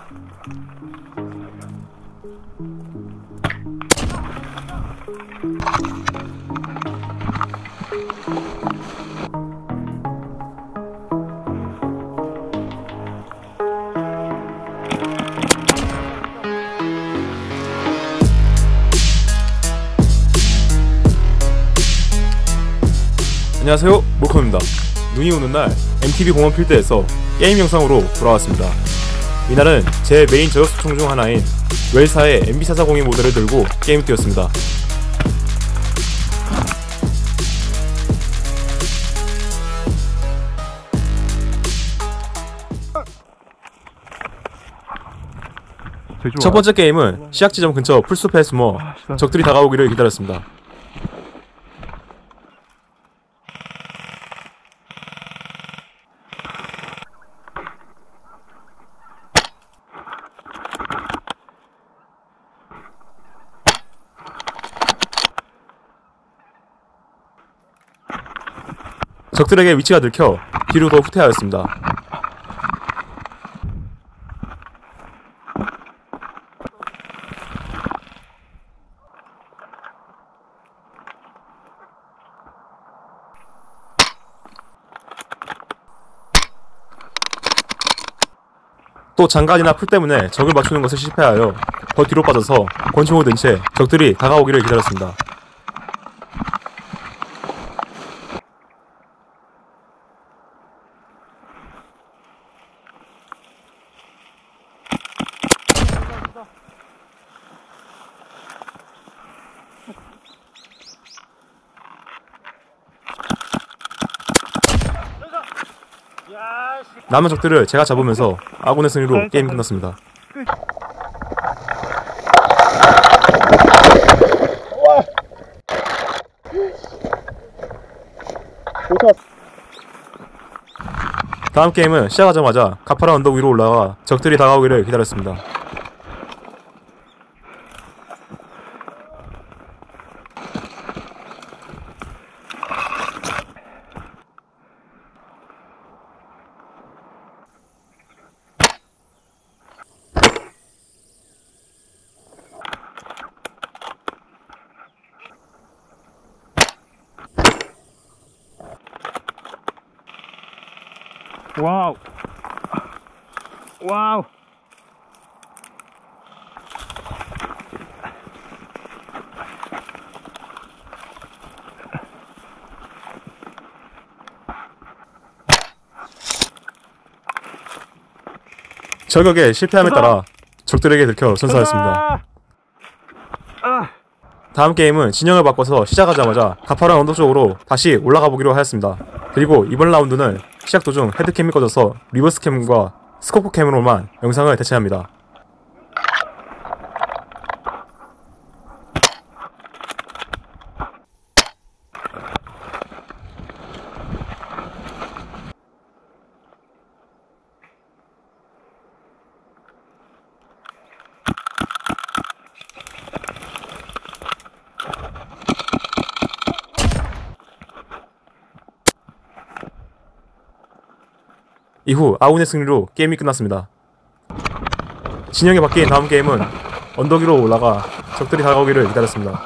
안녕하세요, 몰컴입니다. 눈이 오는 날 MTV 공원 필드에서 게임 영상으로 돌아왔습니다. 이날은 제 메인 저격수총 중 하나인 웰사의 MB440 모델을 들고 게임을 뛰었습니다. 첫 번째 게임은 시작 지점 근처 풀숲에 숨어 적들이 다가오기를 기다렸습니다. 적들에게 위치가 들켜 뒤로 더 후퇴하였습니다. 또 장갑이나 풀 때문에 적을 맞추는 것을 실패하여 더 뒤로 빠져서 권총을 든 채 적들이 다가오기를 기다렸습니다. 남은 적들을 제가 잡으면서 아군의 승리로 게임이 끝났습니다. 다음 게임은 시작하자마자 가파른 언덕 위로 올라가 적들이 다가오기를 기다렸습니다. 와우. 와우. 저격에 실패함에 따라 적들에게 들켜 전사하였습니다. 다음 게임은 진영을 바꿔서 시작하자마자 가파른 언덕 쪽으로 다시 올라가 보기로 하였습니다. 그리고 이번 라운드는 시작 도중 헤드캠이 꺼져서 리버스캠과 스코프캠으로만 영상을 대체합니다. 이후 아군의 승리로 게임이 끝났습니다. 진영이 바뀐 다음 게임은 언덕 위로 올라가 적들이 다가오기를 기다렸습니다.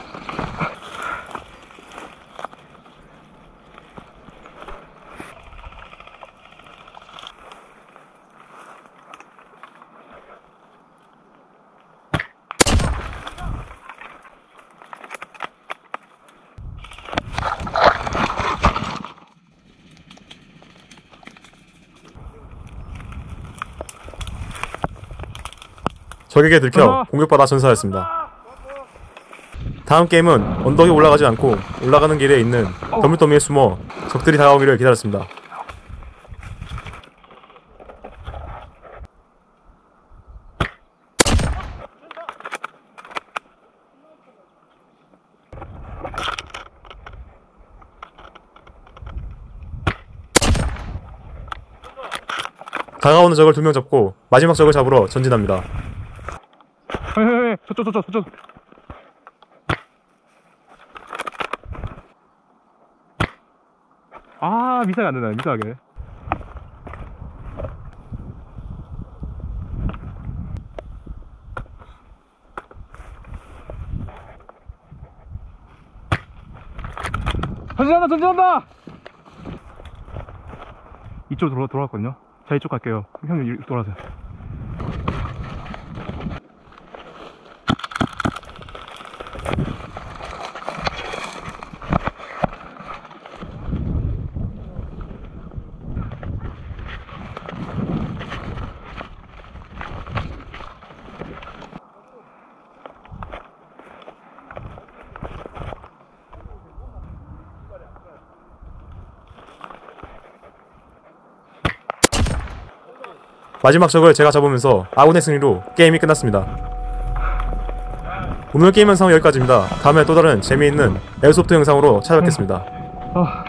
적에게 들켜 공격받아 전사하였습니다. 다음 게임은 언덕에 올라가지 않고 올라가는 길에 있는 더미더미에 숨어 적들이 다가오기를 기다렸습니다. 다가오는 적을 2명 잡고 마지막 적을 잡으러 전진합니다. 저쪽. 아, 미사가 안 된다, 미사하게. 전진한다 전진한다. 이쪽으로 돌아갔거든요. 자 이쪽 갈게요. 형님 이쪽 돌아가세요. 마지막 적을 제가 잡으면서 아군의 승리로 게임이 끝났습니다. 오늘 게임 영상은 여기까지입니다. 다음에 또 다른 재미있는 에어소프트 영상으로 찾아뵙겠습니다.